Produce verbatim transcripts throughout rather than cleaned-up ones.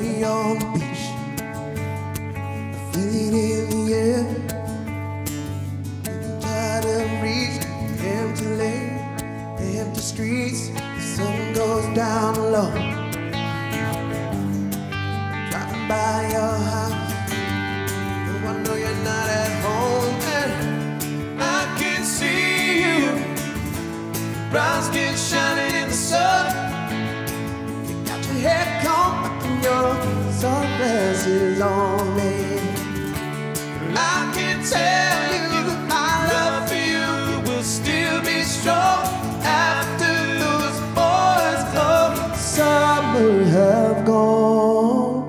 Heavy on the beach, I feel it in the air. I'm tired of reaching the empty lane, the empty streets. The sun goes down low. Driving by your house, though I know you're not at home, and I can see you. Brown skin shining in the sun. Head combed and your sunglasses on me. I can tell you that my love for you will still be strong after those boys of summer have gone.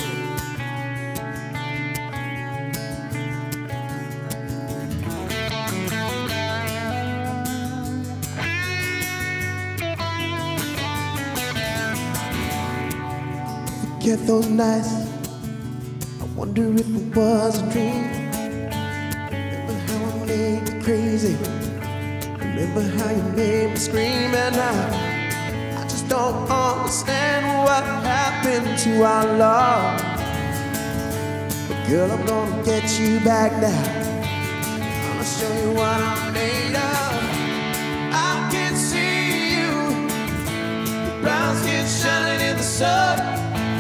Forget those nights, I wonder if it was a dream. Remember how I made you crazy, remember how you made me scream. And I, I just don't understand what happened to our love. But girl, I'm gonna get you back now. I'm gonna show you what I'm made of. I can see you, your brown skin shining in the sun.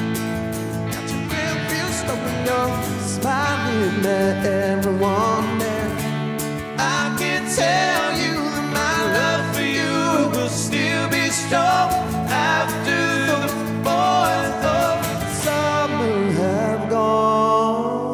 When you're smiling at everyone there, I can tell you that my love for you will still be strong after the boys of summer have gone.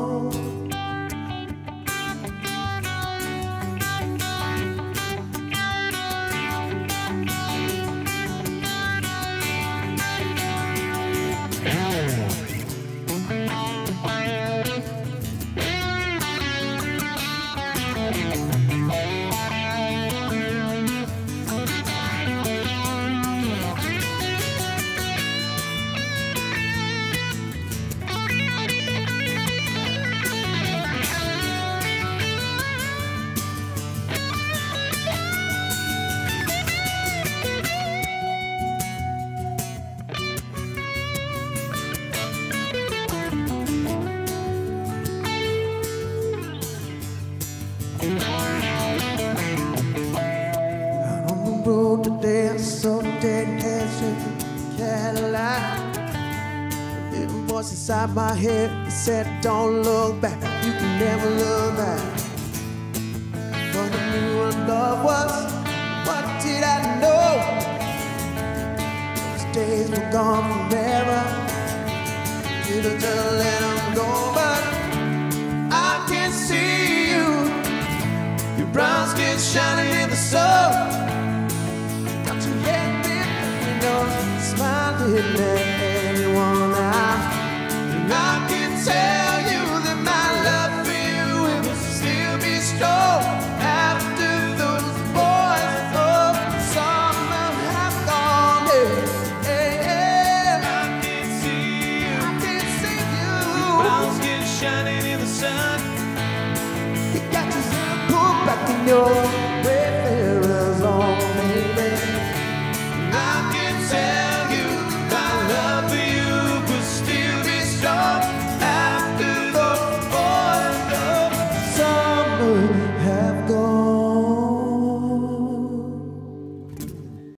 Out on the road today, I saw the dead cats in the Cadillac. A little voice inside my head that said, don't look back, you can never look back. But I knew what love was, what did I know? Those days were gone forever, did I just let them go? But I can see you, your brown skin shining in the sun. Got your head bent, you know, smiling at everyone now. And I can tell you that my love for you will still be strong after those boys of summer have gone. Hey, hey, hey. I can see you, I can see you, your brown skin shining in the sun. You got your hair pulled back in your